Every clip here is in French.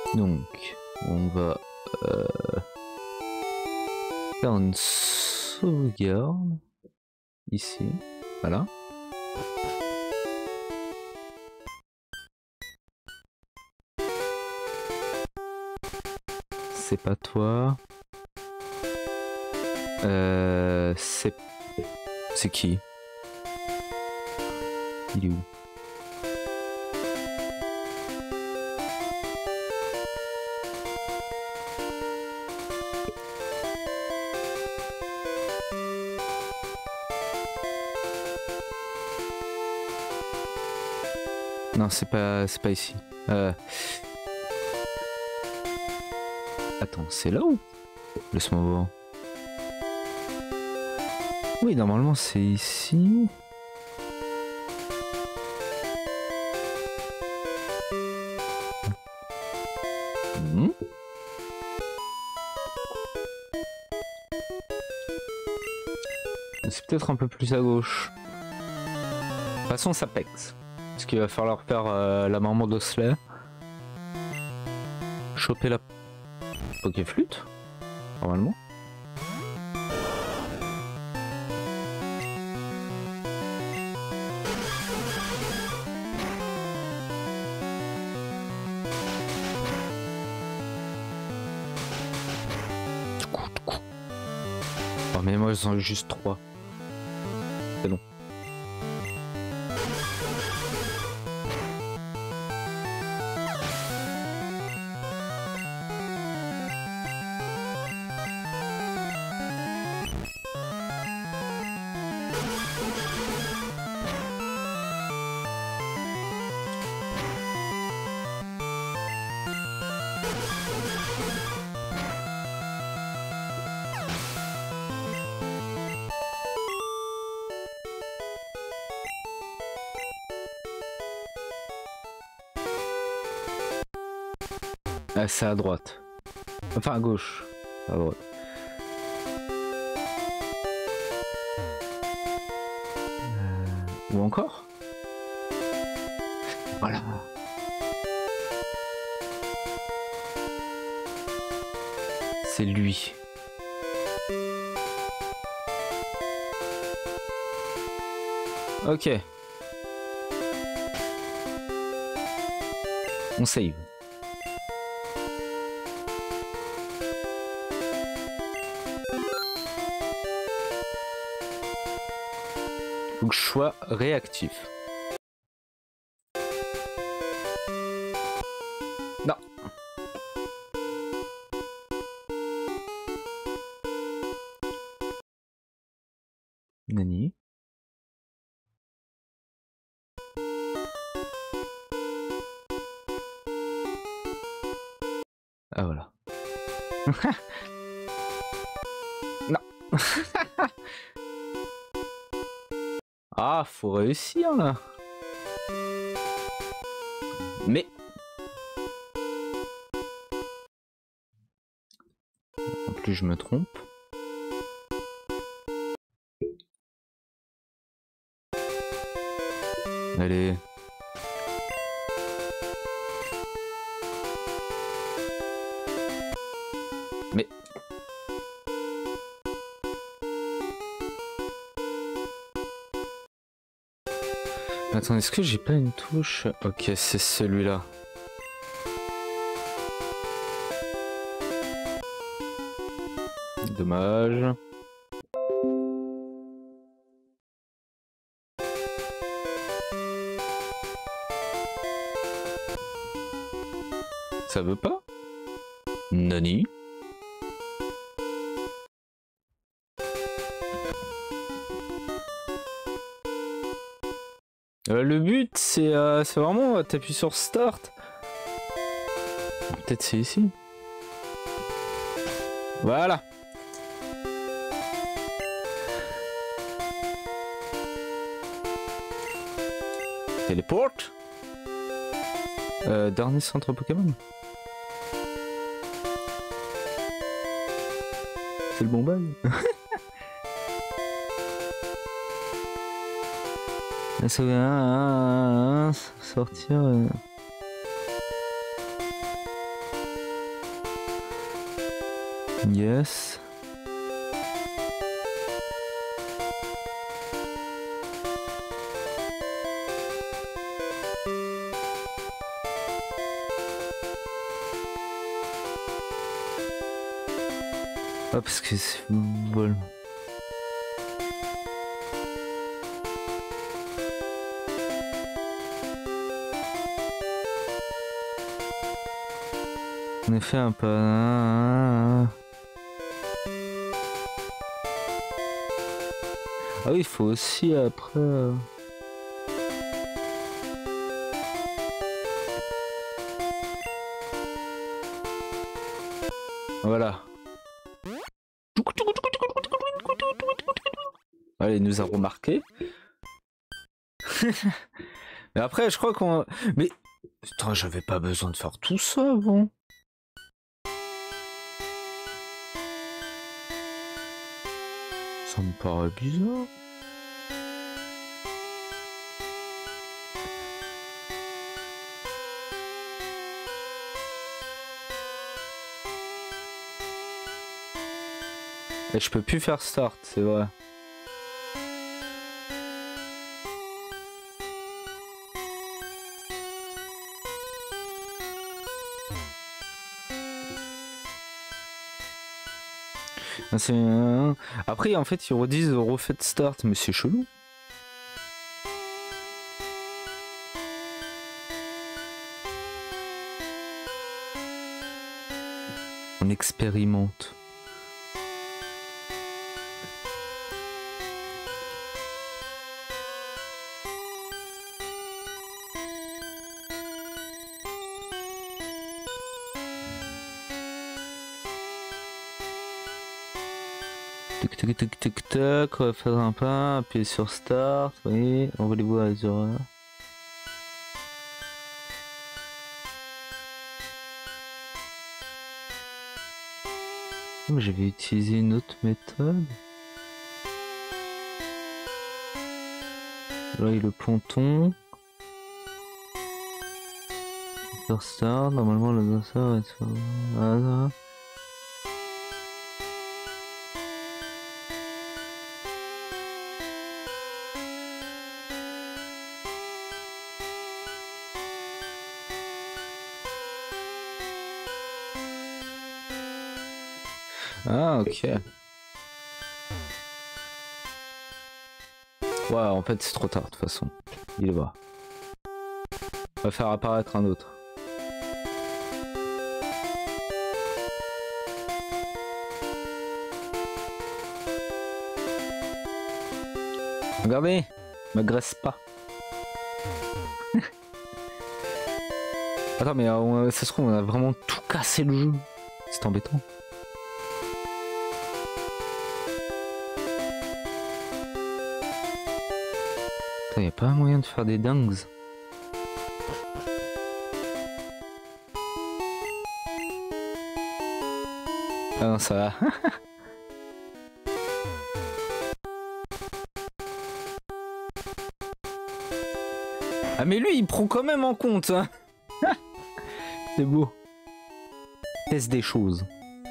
Donc, on va faire une sauvegarde ici. Voilà. C'est pas toi. C'est qui? Il est où? Non, c'est pas ici. Attends, c'est là ou? Laisse-moi voir. Oui, normalement c'est ici. C'est peut-être un peu plus à gauche. De toute façon, ça pexe. Parce qu'il va falloir faire la maman d'Osley. Choper la Pokéflûte, normalement. Oh, mais moi j'en ai juste 3. C'est long. Ah, c'est à droite. Enfin à gauche. À droite. Ou encore? Voilà. C'est lui. Ok. On save. Faut que je sois réactif. Non. Nani. Ah voilà. Non. Ah, faut réussir là. Mais en plus je me trompe. Allez. Mais attends, est-ce que j'ai pas une touche? Ok, c'est celui-là. Dommage. Ça veut pas? Nani? Le but c'est vraiment t'appuies sur Start. Peut-être c'est ici. Voilà. Téléport. Dernier centre Pokémon. C'est le bon bail. Sortir. Yes. Ah, parce que c'est football. En effet, un peu. Ah oui, il faut aussi après. Voilà. Allez, il nous a remarqué. Mais après, je crois qu'on. Mais. Putain, j'avais pas besoin de faire tout ça avant. Ça me paraît bizarre. Et je peux plus faire start, c'est vrai. Après, en fait, ils redisent refait start, mais c'est chelou. On expérimente. Tic tic tic tac, on va faire un pas, appuyer sur start, oui, on va les voir les horaires. J'avais utilisé une autre méthode. Là il y a le ponton. Sur start, normalement le danseur va être sur... Ah, ah ok. Ouais, en fait c'est trop tard de toute façon. Il est bas. On va faire apparaître un autre. Regardez, m'agresse pas. Attends, mais ça se trouve, on a vraiment tout cassé le jeu. C'est embêtant. Attends, y a pas moyen de faire des dingues. Ah non, ça va. Ah mais lui il prend quand même en compte hein. C'est beau. Teste des choses.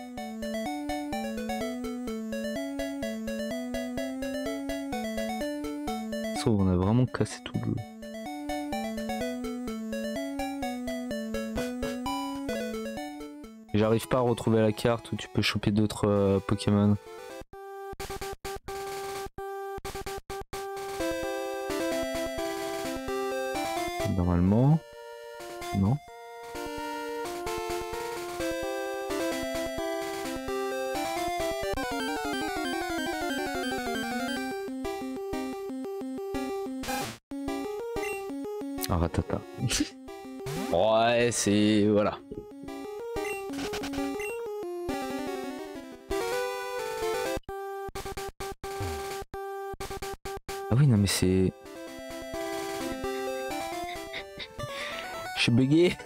Sauf on a vraiment cassé tout le jeu. J'arrive pas à retrouver la carte où tu peux choper d'autres Pokémon. Normalement, non. Ah, ratata. Ouais, c'est... voilà. Ah oui, non mais c'est... Je suis bugué.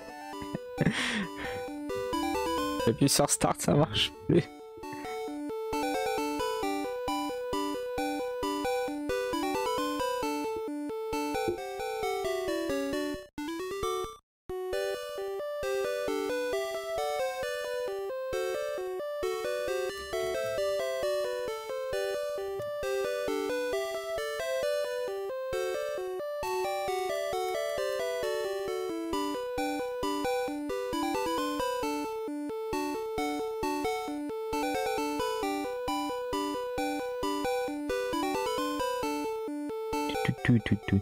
J'appuie sur start, ça marche plus. tu.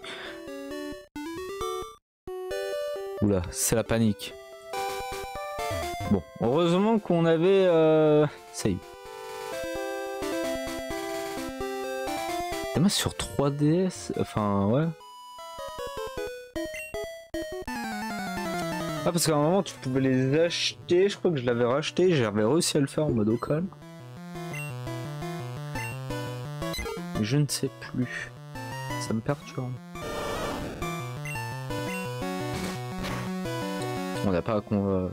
Oula, c'est la panique. Bon, heureusement qu'on avait... Ça y est. Moi sur 3DS, enfin ouais. Ah parce qu'à un moment tu pouvais les acheter, je crois que je l'avais racheté, j'avais réussi à le faire en mode au calme. Mais je ne sais plus. Ça me perturbe. On n'a pas qu'on...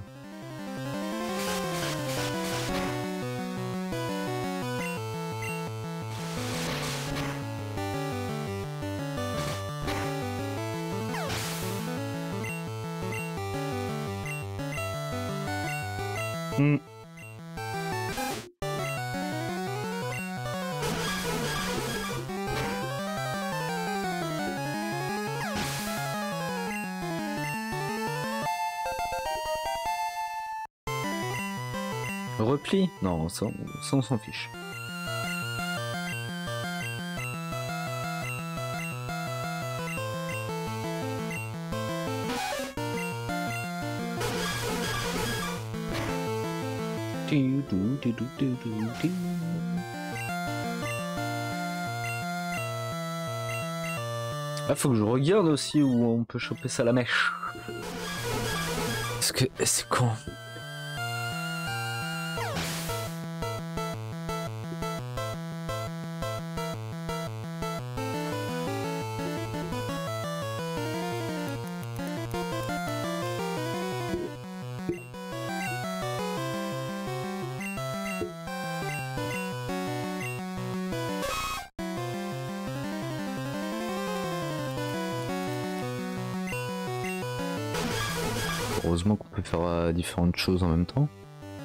Repli? Non, ça on s'en fiche. Ah, faut que je regarde aussi où on peut choper ça à la mèche. Parce que c'est con. Heureusement qu'on peut faire différentes choses en même temps.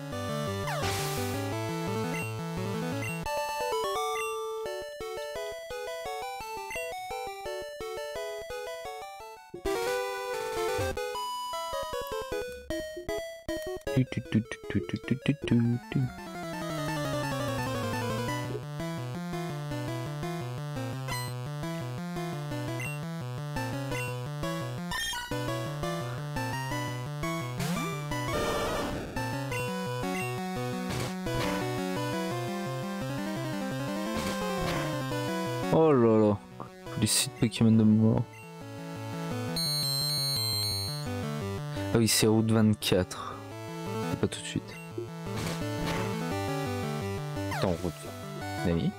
Oh là là, les sites Pokémon de mort. Ah oui, c'est route 24. Pas tout de suite. Attends, route. Oui.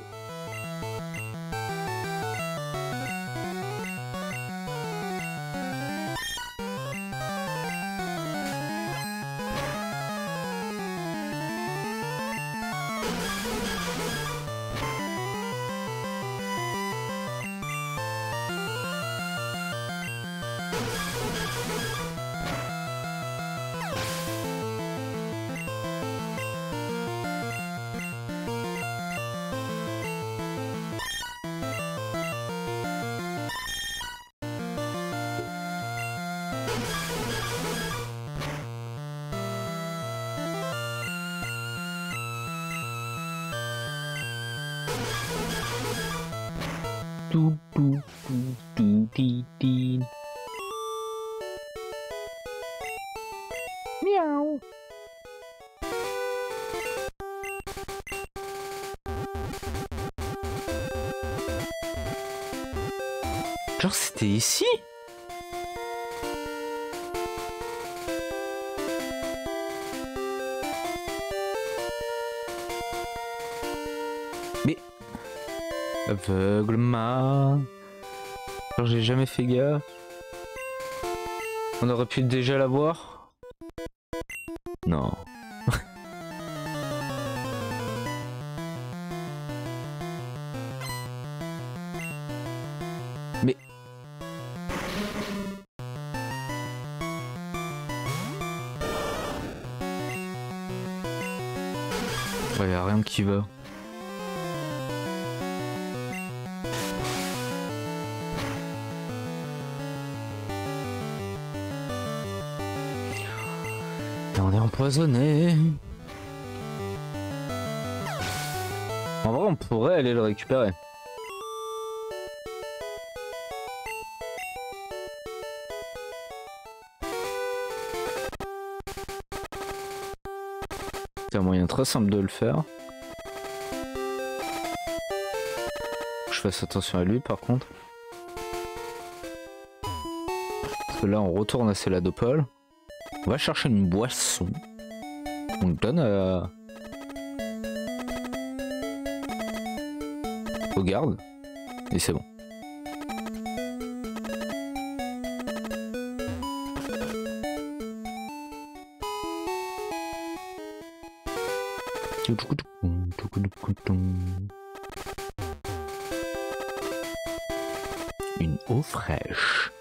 Miaou. Genre c'était ici? Mais... Aveuglement... Genre j'ai jamais fait gaffe. On aurait pu déjà la voir? Non. Mais... Ouais, y'a rien qui va. On est empoisonné. En vrai, on pourrait aller le récupérer. un moyen très simple de le faire. Je fasse attention à lui par contre. Parce que là on retourne à Céladopole. On va chercher une boisson. On le donne au garde. Et c'est bon. Une eau fraîche.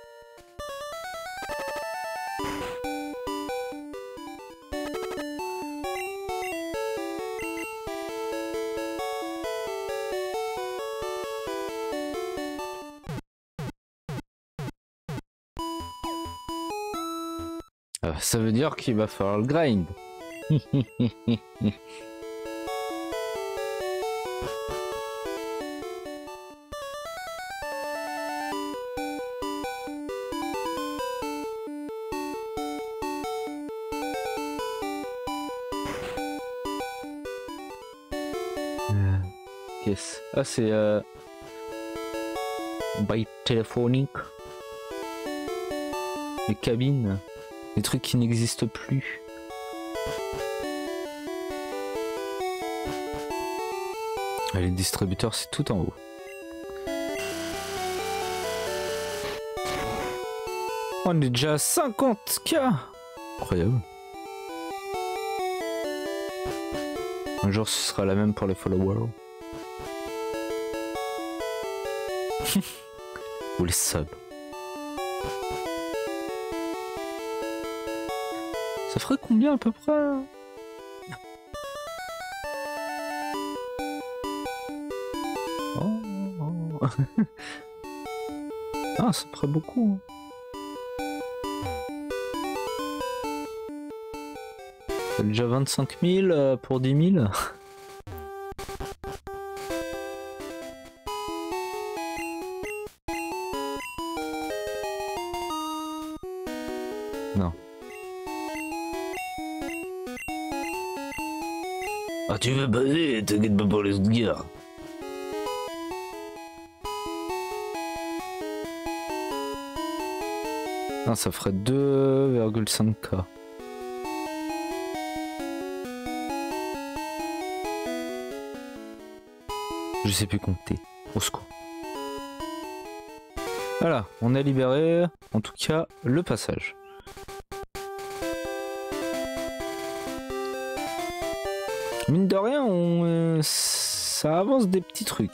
Ça veut dire qu'il va falloir le grind. Yes. Ah c'est byte téléphonique. Les cabines. Des trucs qui n'existent plus. Ah, les distributeurs c'est tout en haut. On est déjà à 50K. Incroyable. Un jour ce sera la même pour les followers. Ou les subs. Ça ferait combien à peu près? Oh. Ah, ça ferait beaucoup. C'est déjà 25 000 pour 10 000. Non. Ah tu veux baser, t'inquiète pas pour les autres gars. Ah, ça ferait 2,5K. Je sais plus compter. Au secours. Voilà, on a libéré, en tout cas, le passage. Mine de rien, ça avance des petits trucs.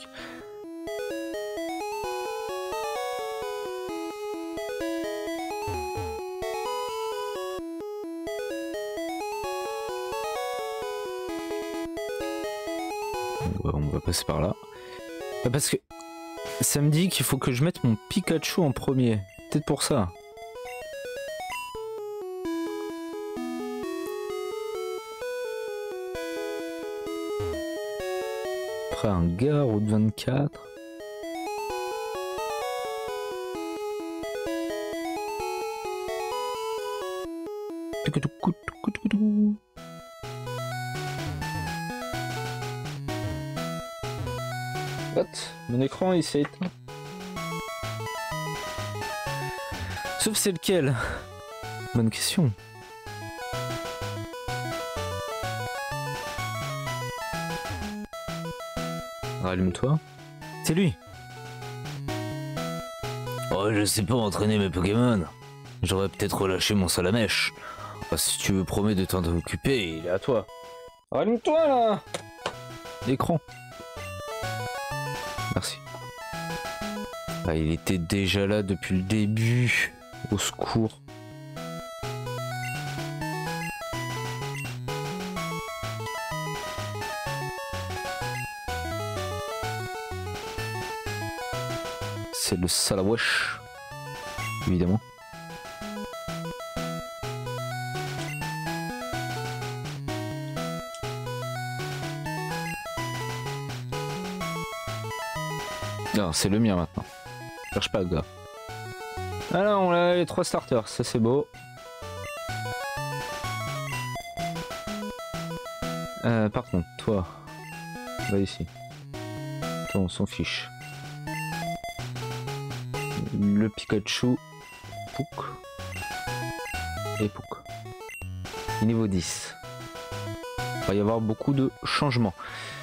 On va passer par là. Parce que ça me dit qu'il faut que je mette mon Pikachu en premier. Peut-être pour ça. Après un gars, route 24. What? Mon écran il s'est éteint. Sauf c'est lequel? Bonne question. Rallume-toi. C'est lui. Oh, je sais pas entraîner mes Pokémon. J'aurais peut-être relâché mon Salamèche. Oh, si tu me promets de t'en occuper, il est à toi. Rallume-toi là. L'écran. Merci. Ah, il était déjà là depuis le début. Au secours. C'est le Salawesh, évidemment. Non, c'est le mien maintenant. Cherche pas, gars. Ah là, on a les 3 starters, ça c'est beau. Par contre, toi, va ici. Toi, on s'en fiche. Le Pikachu, Pouk. Et Pouk. Niveau 10. Il va y avoir beaucoup de changements.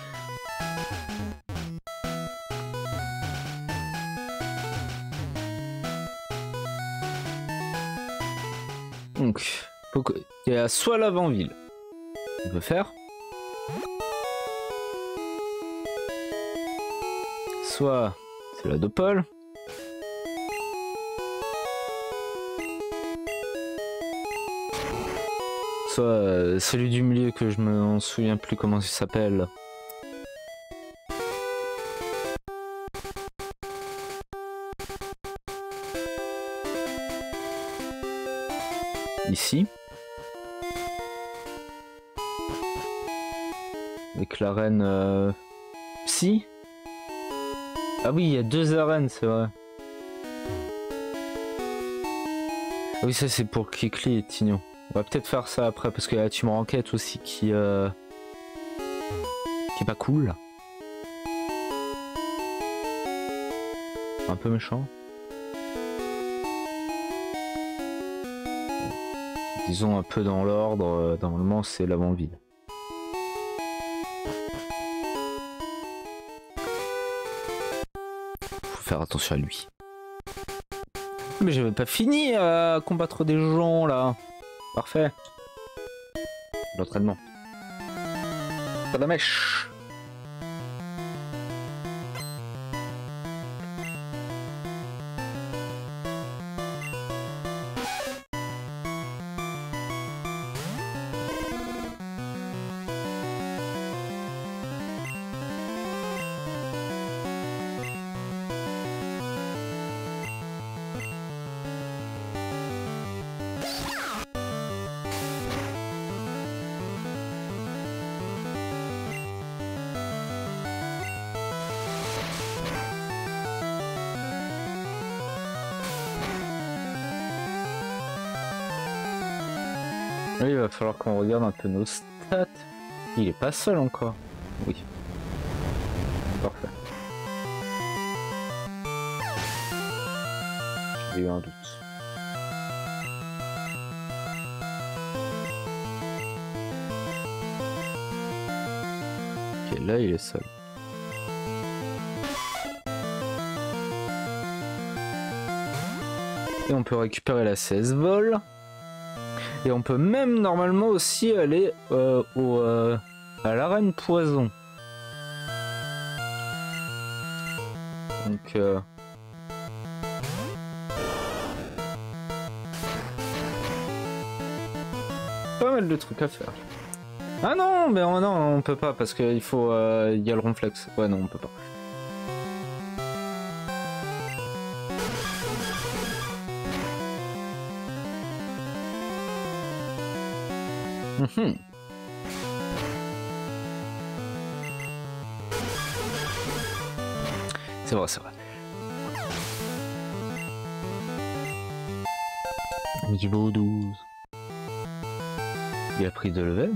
Donc, il y a soit l'avant-ville. On peut faire. Soit c'est la de Paul. Soit celui du milieu que je me souviens plus comment il s'appelle. Ici. Avec l'arène Psy. Ah oui, il y a 2 arènes, c'est vrai. Ah oui, ça c'est pour Kikli et Tignon. On va peut-être faire ça après parce que la team Rocket aussi qui est pas cool. Un peu méchant. Disons un peu dans l'ordre, normalement c'est l'avant-ville. Faut faire attention à lui. Mais j'avais pas fini à combattre des gens là. Parfait. L'entraînement. Pas de mèche. Oui, il va falloir qu'on regarde un peu nos stats. Il est pas seul encore. Oui. Parfait. J'ai eu un doute. Ok, là il est seul. Et on peut récupérer la 16 vol. Et on peut même normalement aussi aller à l'arène poison. Donc pas mal de trucs à faire. Ah non, mais oh non, on peut pas parce qu'il faut il y a le ronflex. Ouais non, on peut pas. C'est vrai, c'est vrai. Niveau 12. Il a pris de level.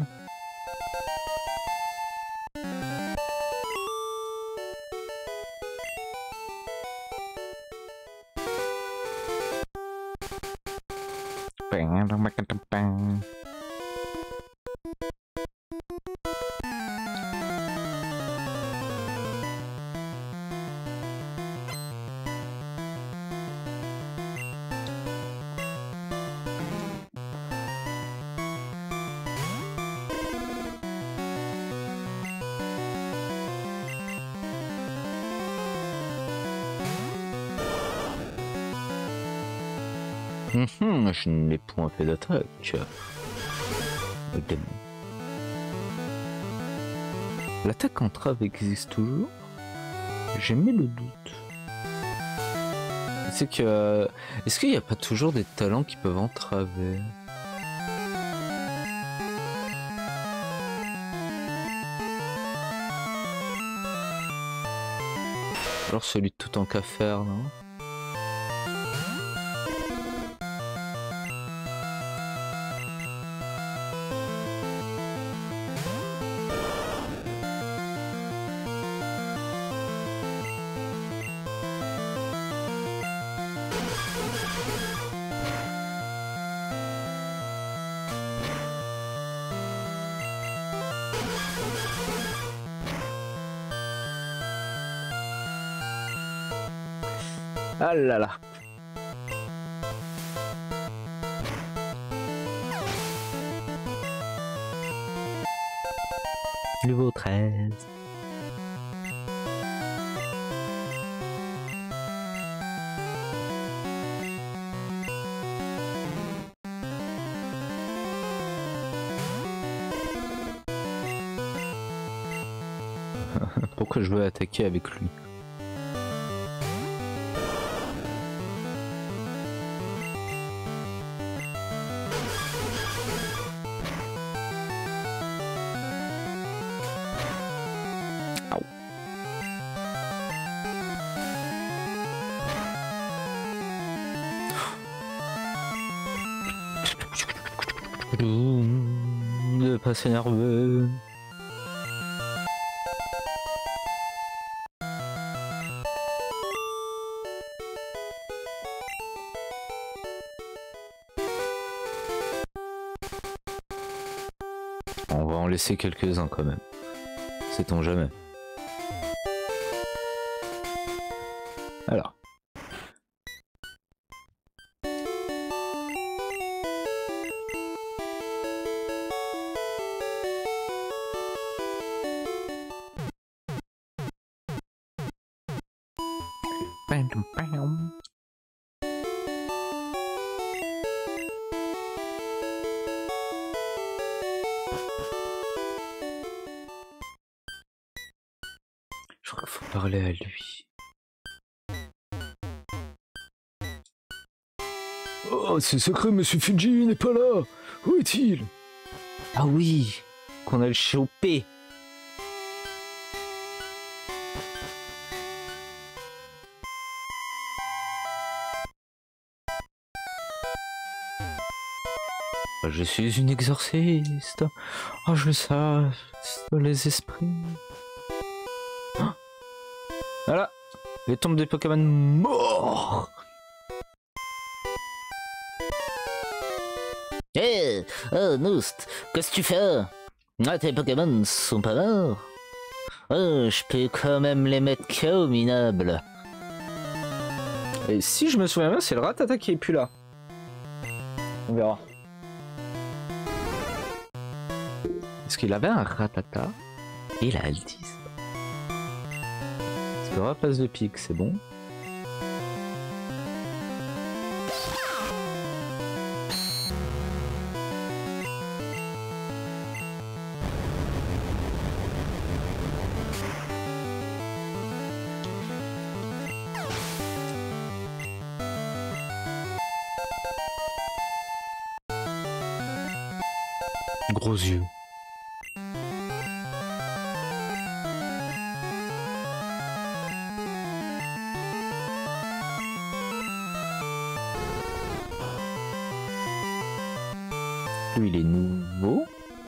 Je n'ai point fait d'attaque. L'attaque en trave existe toujours? J'ai mis le doute. C'est que... Est-ce qu'il n'y a pas toujours des talents qui peuvent entraver? Alors celui de tout en qu'à faire, non? Ah là là. Niveau 13. Pourquoi je veux attaquer avec lui? Ne pas s'énerver. On va en laisser quelques-uns quand même. Sait-on jamais. Alors. Je crois qu'il faut parler à lui. Oh, c'est secret, Monsieur Fuji n'est pas là. Où est-il? Ah oui, qu'on a le chopé. Je suis une exorciste. Oh, je le sais. Les esprits. Oh. Voilà. Les tombes des Pokémon morts. Hé, oh Noust, qu'est-ce que tu fais? Ah, tes Pokémon sont pas morts. Oh, je peux quand même les mettre KO, minable. Et si je me souviens bien, c'est le Rattata qui est plus là. On verra. Est-ce qu'il avait un Rattata? Il a Altis. Est-ce que Rapace de pique, c'est bon? Gros yeux. Lui, il est nouveau.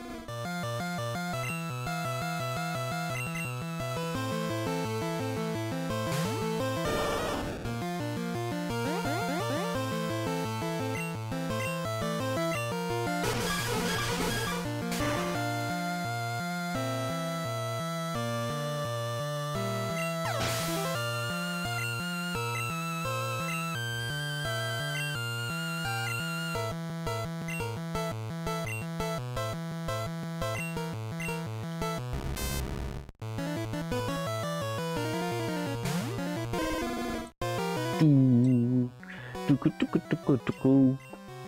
Toucou.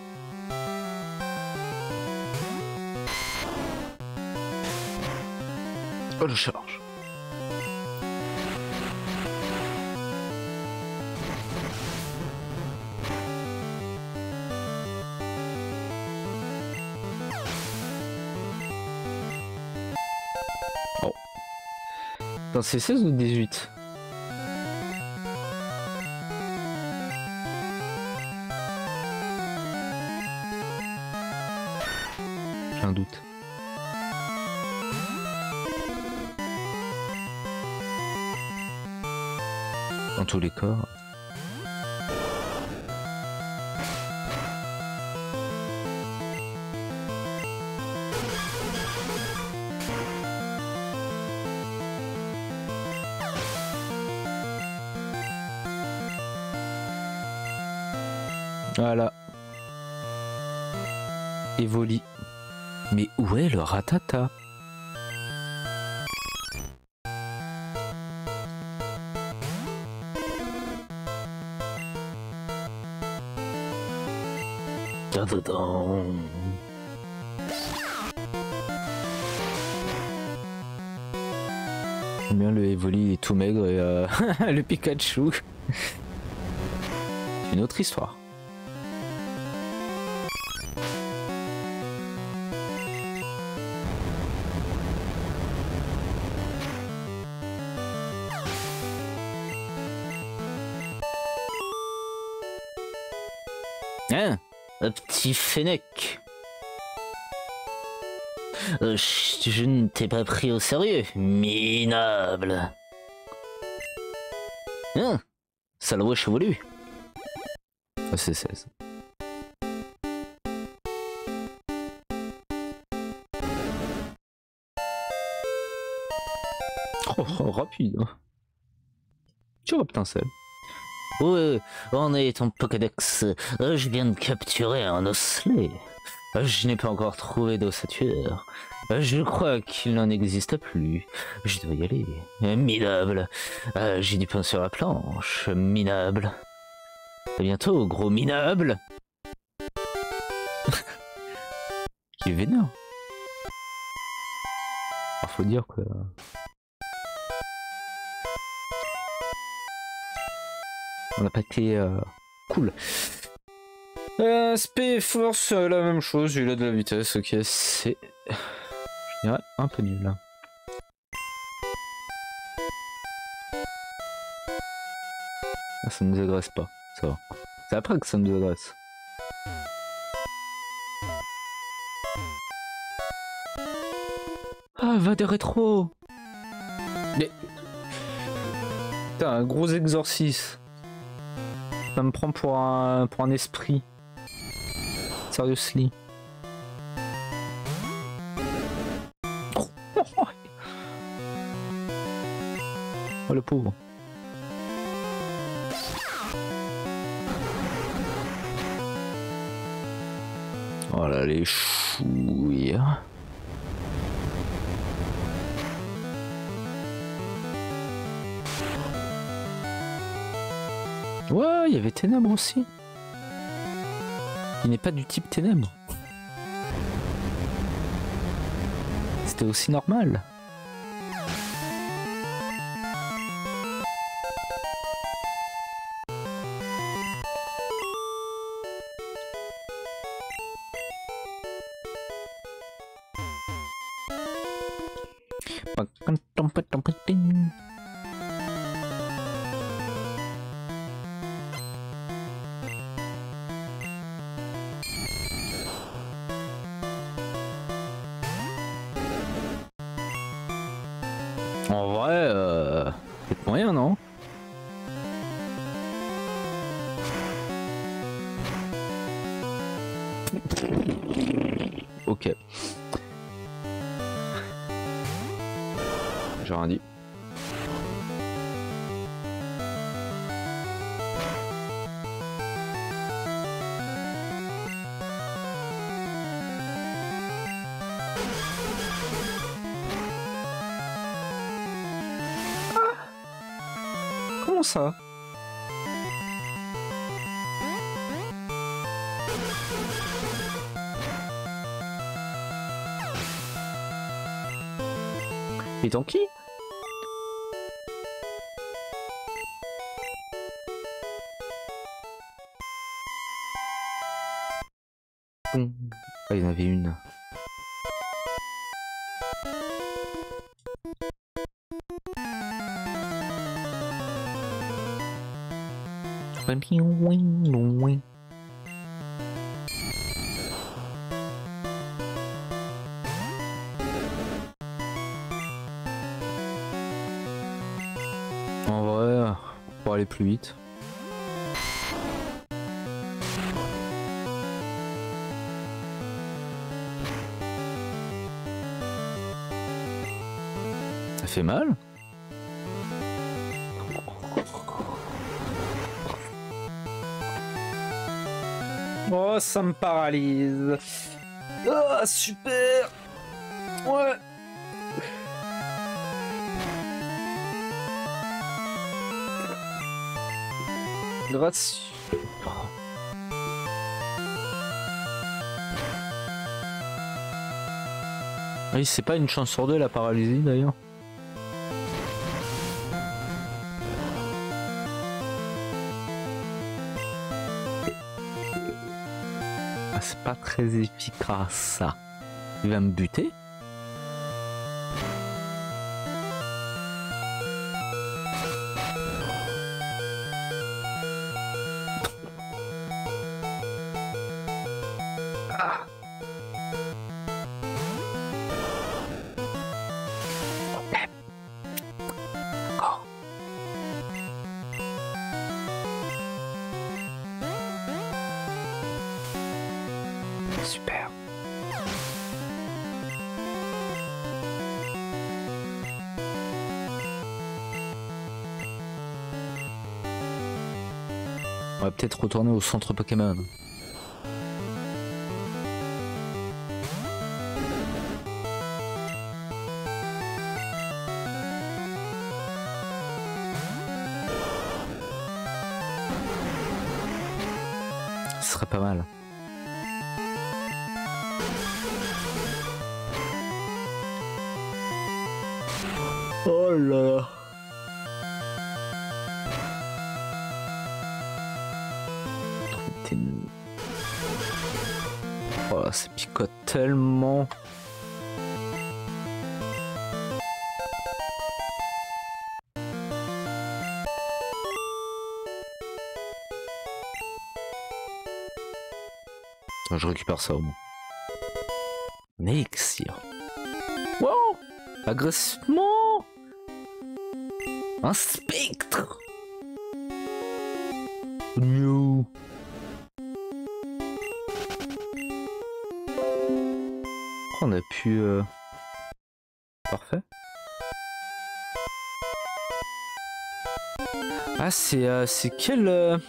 Oh, je charge. Oh. Attends, c'est 16 ou 18? J'ai un doute. Dans tous les cas. Voilà. Evoli. Mais où est le Ratata? J'aime bien le Evoli est tout maigre et le Pikachu. C'est une autre histoire. Hein? Un petit Fennec. Je ne t'ai pas pris au sérieux, minable. Hein? Salaud chevelu. Ah, c'est 16. Oh, rapide. Tu reptincelles. Ouais, on est ton Pokédex. Je viens de capturer un osselet. Je n'ai pas encore trouvé d'ossature. Je crois qu'il n'en existe plus. Je dois y aller. Minable. J'ai du pain sur la planche. Minable. À bientôt, gros minable. Qui est vénère. Alors, faut dire que... On n'a pas été cool. SP force, la même chose, il a de la vitesse, ok, c'est... Je dirais un peu nul. Ah, ça ne nous agresse pas, ça va. C'est après que ça nous agresse. Ah, va des rétro. Mais... Putain, un gros exorcisme. Ça me prend pour un esprit. Seriously. Oh le pauvre. Oh là les chouilles. Ouais, il y avait Ténèbres aussi. Il n'est pas du type Ténèbres. C'était aussi normal. En vrai, peut-être moyen, non? Ok. J'ai rien dit. Comment ça? Et tant qui? Ah, il y en avait une. En vrai, pour aller plus vite. Ça fait mal? Oh, ça me paralyse. Ah, super. Ouais. Gracieux. Oui, c'est pas une chance sur deux la paralysie d'ailleurs. Ah, c'est pas très efficace ça. Il va me buter. Super. On va peut-être retourner au centre Pokémon. Ce serait pas mal. Oh là là. Oh là, ça picote tellement. Je récupère ça au moins. Un élixir. Wow! Agressivement! Un spectre! No. On a pu... Parfait. Ah, c'est quel...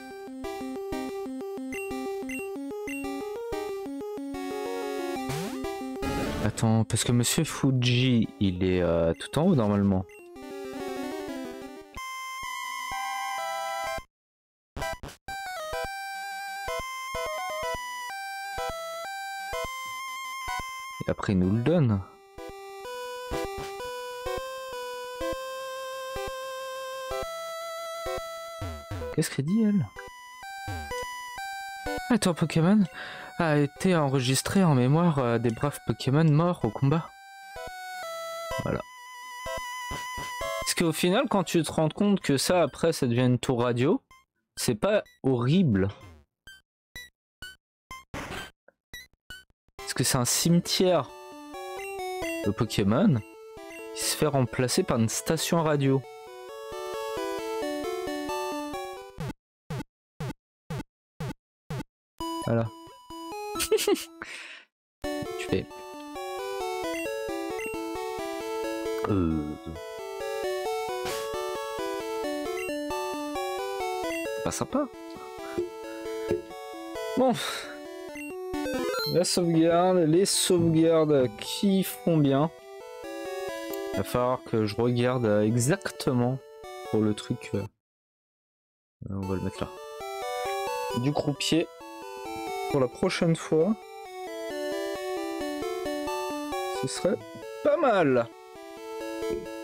Attends, parce que Monsieur Fuji, il est tout en haut normalement. Et après il nous le donne. Qu'est-ce qu'elle dit elle? Ton Pokémon a été enregistré en mémoire des braves Pokémon morts au combat. Voilà. Parce qu'au final, quand tu te rends compte que ça, après, ça devient une tour radio, c'est pas horrible. Parce que c'est un cimetière de Pokémon qui se fait remplacer par une station radio. Voilà. Tu fais... C'est pas sympa. Bon. La sauvegarde, les sauvegardes qui font bien. Il va falloir que je regarde exactement pour le truc. On va le mettre là. Du croupier. Pour la prochaine fois. Ce serait pas mal.